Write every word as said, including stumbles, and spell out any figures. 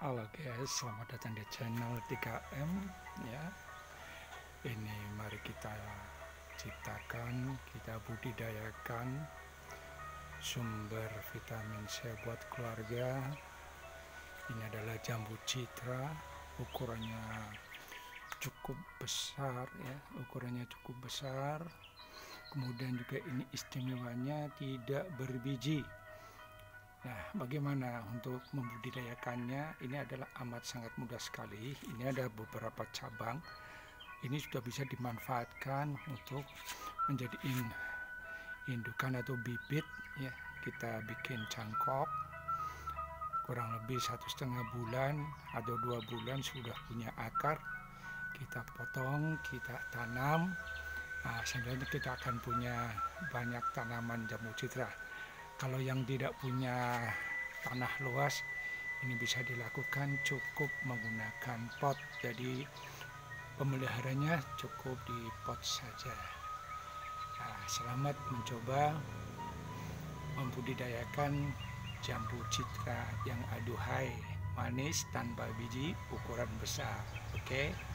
Halo guys, selamat datang di channel tiga M ya. Ini mari kita ciptakan, kita budidayakan sumber vitamin C buat keluarga. Ini adalah jambu citra, ukurannya cukup besar ya, ukurannya cukup besar. Kemudian juga ini istimewanya tidak berbiji. Nah, bagaimana untuk membudidayakannya? Ini adalah amat sangat mudah sekali. Ini ada beberapa cabang. Ini sudah bisa dimanfaatkan untuk menjadi indukan atau bibit ya. Kita bikin cangkok kurang lebih satu setengah bulan atau dua bulan sudah punya akar. Kita potong, kita tanam. Nah, sebenarnya kita akan punya banyak tanaman jambu citra. Kalau yang tidak punya tanah luas, ini bisa dilakukan cukup menggunakan pot. Jadi pemeliharanya cukup di pot saja. Nah, selamat mencoba membudidayakan jambu citra yang aduhai, manis tanpa biji, ukuran besar. Oke.